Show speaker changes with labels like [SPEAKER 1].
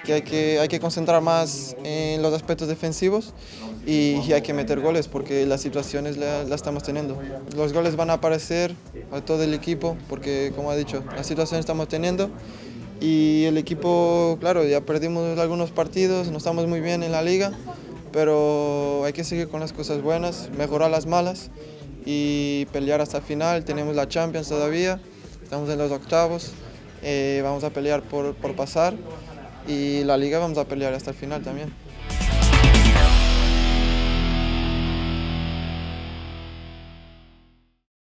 [SPEAKER 1] que hay que concentrar más en los aspectos defensivos y hay que meter goles porque las situaciones las estamos teniendo. Los goles van a aparecer a todo el equipo porque, como ha dicho, las situaciones estamos teniendo y el equipo, claro, ya perdimos algunos partidos, no estamos muy bien en la liga, pero hay que seguir con las cosas buenas, mejorar las malas y pelear hasta el final. Tenemos la Champions todavía, estamos en los octavos, vamos a pelear por pasar y la liga vamos a pelear hasta el final también.